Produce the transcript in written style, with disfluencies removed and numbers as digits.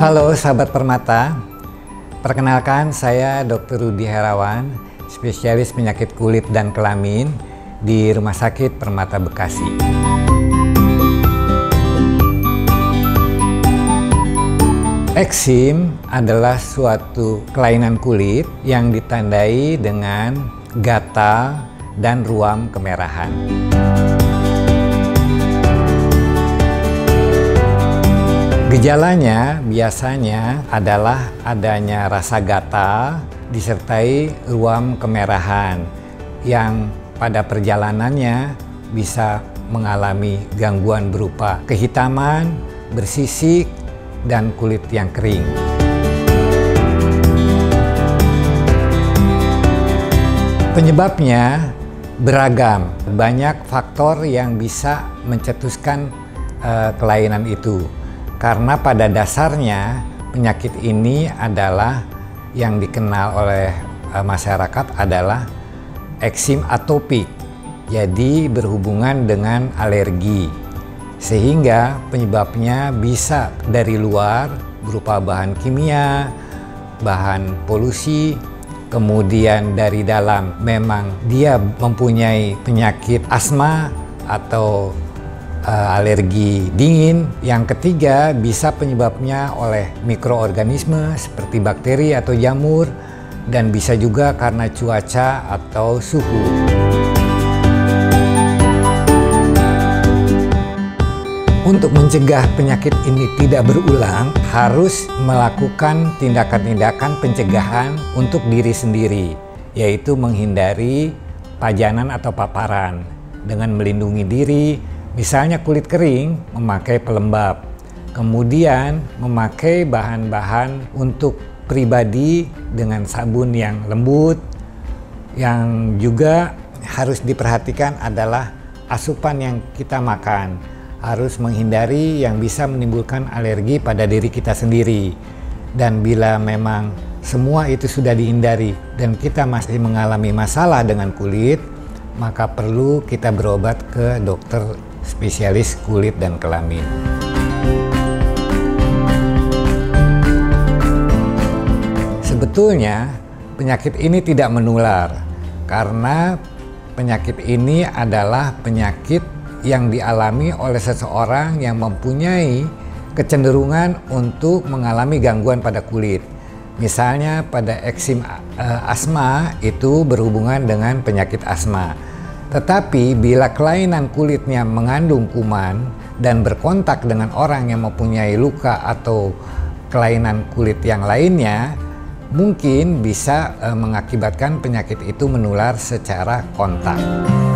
Halo sahabat Permata, perkenalkan saya Dr. Rudi Herawan, spesialis penyakit kulit dan kelamin di Rumah Sakit Permata Bekasi. Eksim adalah suatu kelainan kulit yang ditandai dengan gatal dan ruam kemerahan. Gejalanya biasanya adalah adanya rasa gatal disertai ruam kemerahan yang pada perjalanannya bisa mengalami gangguan berupa kehitaman, bersisik, dan kulit yang kering. Penyebabnya beragam, banyak faktor yang bisa mencetuskan kelainan itu. Karena pada dasarnya penyakit ini adalah yang dikenal oleh masyarakat adalah eksim atopik, jadi berhubungan dengan alergi, sehingga penyebabnya bisa dari luar berupa bahan kimia, bahan polusi, kemudian dari dalam memang dia mempunyai penyakit asma atau alergi dingin. Yang ketiga bisa penyebabnya oleh mikroorganisme seperti bakteri atau jamur, dan bisa juga karena cuaca atau suhu. Untuk mencegah penyakit ini tidak berulang, harus melakukan tindakan-tindakan pencegahan untuk diri sendiri, yaitu menghindari pajanan atau paparan dengan melindungi diri. Misalnya kulit kering, memakai pelembab, kemudian memakai bahan-bahan untuk pribadi dengan sabun yang lembut. Yang juga harus diperhatikan adalah asupan yang kita makan. Harus menghindari yang bisa menimbulkan alergi pada diri kita sendiri. Dan bila memang semua itu sudah dihindari dan kita masih mengalami masalah dengan kulit, maka perlu kita berobat ke dokter spesialis kulit dan kelamin. Sebetulnya penyakit ini tidak menular karena penyakit ini adalah penyakit yang dialami oleh seseorang yang mempunyai kecenderungan untuk mengalami gangguan pada kulit. Misalnya pada eksim asma itu berhubungan dengan penyakit asma. Tetapi bila kelainan kulitnya mengandung kuman dan berkontak dengan orang yang mempunyai luka atau kelainan kulit yang lainnya, mungkin bisa mengakibatkan penyakit itu menular secara kontak.